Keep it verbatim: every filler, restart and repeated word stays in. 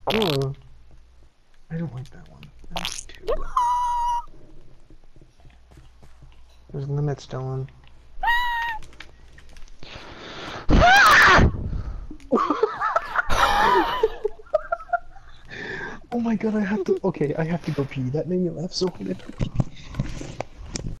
Oh, I don't like that one. That's too. There's limits, Dylan. Oh my god, I have to. Okay, I have to go pee. That made me laugh so hard.